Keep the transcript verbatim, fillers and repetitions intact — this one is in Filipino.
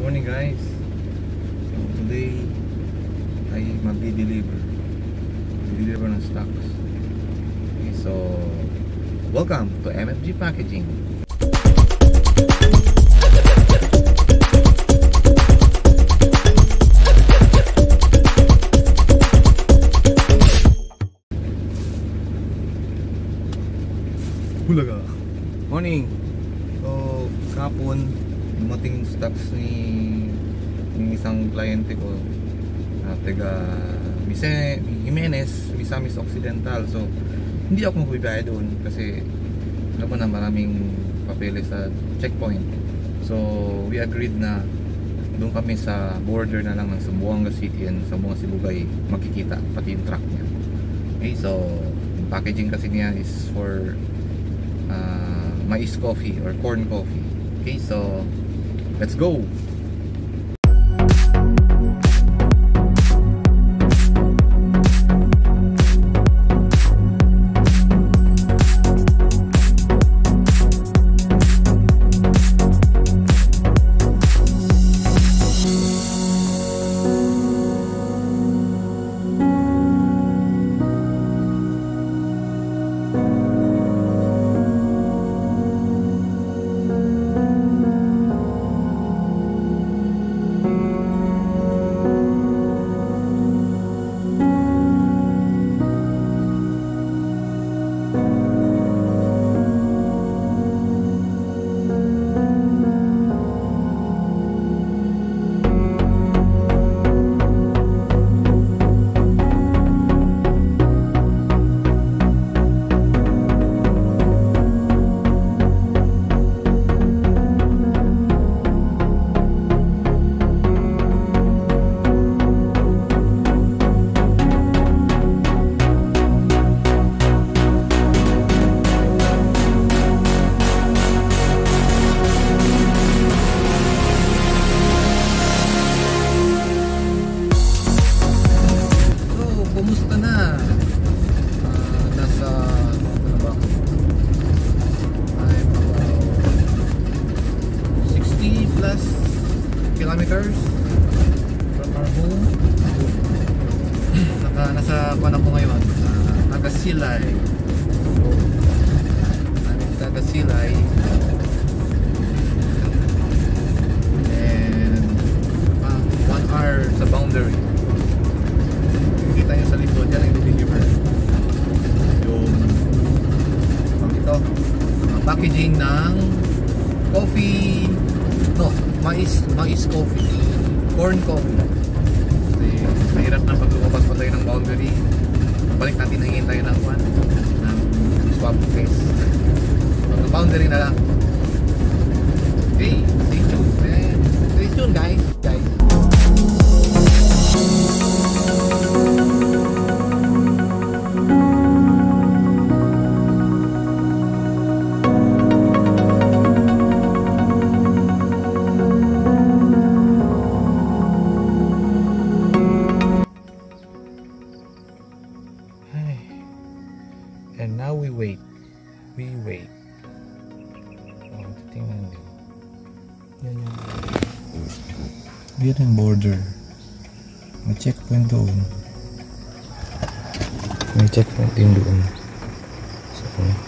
morning guys. So today ay magdi-deliver Deliver ng stocks. Okay, so welcome to M F G Packaging. Hulaga. Morning. So kapon dumating yung stocks ni ng isang kliyente ko na taga Jimenez Misamis Occidental. So hindi ako magbibigay doon kasi alam mo na maraming papeles sa checkpoint. So we agreed na doon kami sa border na lang ng Zamboanga City and Zamboanga Sibugay makikita pati yung truck niya. Okay, so yung packaging kasi niya is for uh, mais coffee or corn coffee. Okay, so let's go. Kilometers from our home. Naka, nasa kuwan ako ngayon, uh, Nagasilay. So, Nagasilay. And uh, one hour sa boundary. Kita nyo sa likod dyan ang deliver. Yung um, ito, uh, packaging ng coffee. No, mais, mais coffee, corn coffee. Kasi mahirap na pag lumabas pa tayo ng boundary. Balik natin, hingin tayo ng one ng swab test. Pag boundary na lang. Okay, stay tuned man. Stay tuned guys, guys. And now we wait. We wait. Oh, tingnan din. Yan yung yan yung border. May checkpoint doon. May checkpoint din doon. So